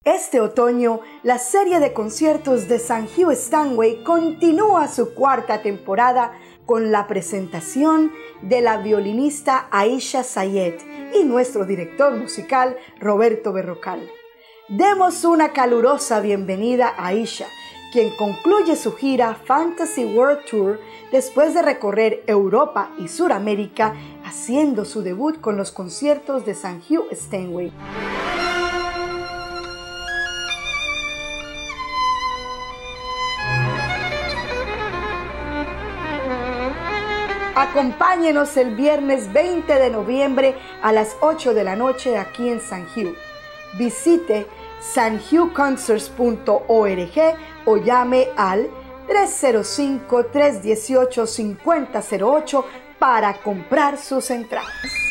Este otoño, la serie de conciertos de St. Hugh Stanway continúa su cuarta temporada con la presentación de la violinista Aisha Sayed y nuestro director musical Roberto Berrocal. Demos una calurosa bienvenida a Aisha, quien concluye su gira Fantasy World Tour después de recorrer Europa y Suramérica, haciendo su debut con los conciertos de St. Hugh Stanway. Acompáñenos el viernes 20 de noviembre a las 8 de la noche aquí en St. Hugh. Visite sthughconcerts.org o llame al 305-318-5008 para comprar sus entradas.